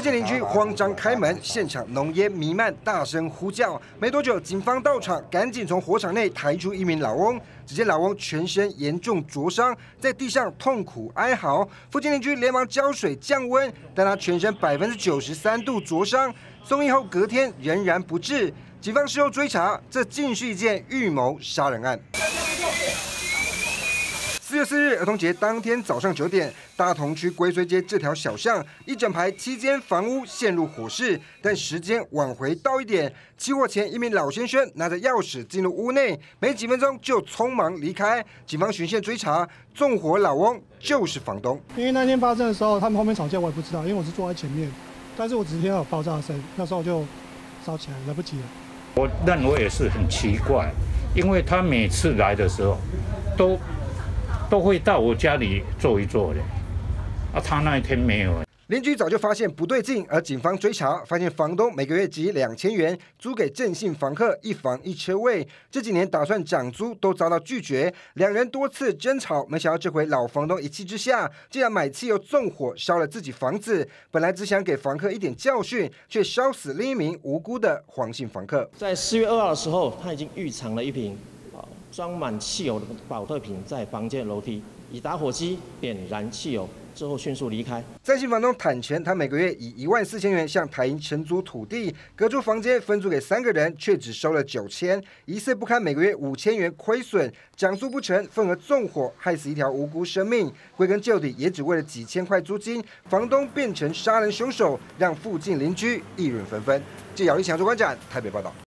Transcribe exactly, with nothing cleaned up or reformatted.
近邻居慌张开门，现场浓烟弥漫，大声呼叫。没多久，警方到场，赶紧从火场内抬出一名老翁。只见老翁全身严重灼伤，在地上痛苦哀嚎。附近邻居连忙浇水降温，但他全身百分之九十三度灼伤，送医后隔天仍然不治。警方事后追查，这竟是一件预谋杀人案。 四月四日，儿童节当天早上九点，大同区龟虽街这条小巷，一整排七间房屋陷入火势，但时间往回倒一点，起火前，一名老先生拿着钥匙进入屋内，没几分钟就匆忙离开。警方循线追查，纵火老翁就是房东。 因为那天发生的时候，他们后面吵架，我也不知道，因为我是坐在前面，但是我只是听到有爆炸声，那时候就烧起来，来不及了。 我认为也是很奇怪，因为他每次来的时候都。 都会到我家里坐一坐的，啊，他那一天没有。 邻居早就发现不对劲，而警方追查发现房东每个月集两千元租给郑姓房客一房一车位，这几年打算涨租都遭到拒绝，两人多次争吵，没想到这回老房东一气之下，竟然买汽油纵火烧了自己房子。本来只想给房客一点教训，却烧死另一名无辜的黄姓房客。 在四月二号的时候，他已经预藏了一瓶。 装满汽油的保特瓶在房间楼梯，以打火机点燃汽油之后迅速离开。 在新房东坦承，他每个月以一万四千元向台银承租土地，隔出房间分租给三个人，却只收了九千，疑似不堪每个月五千元亏损，讲述不成，份额纵火，害死一条无辜生命。归根究底，也只为了几千块租金，房东变成杀人凶手，让附近邻居议论纷纷。记者姚立强做观展，台北报道。